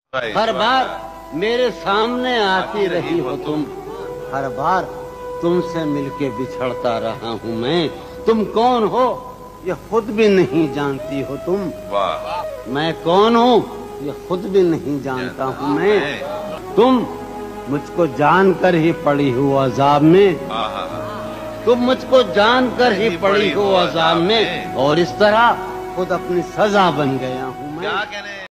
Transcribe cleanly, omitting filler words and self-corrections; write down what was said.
हर बार मेरे सामने आती रही हो तुम, हर बार तुमसे मिलके बिछड़ता रहा हूँ मैं। तुम कौन हो ये खुद भी नहीं जानती हो तुम। वाह। मैं कौन हूँ ये खुद भी नहीं जानता हूँ मैं। तुम मुझको जानकर ही पड़ी हो अजाब में, तुम मुझको जानकर ही पड़ी हो अजाब में, और इस तरह खुद अपनी सजा बन गया हूँ मैं। क्या कहने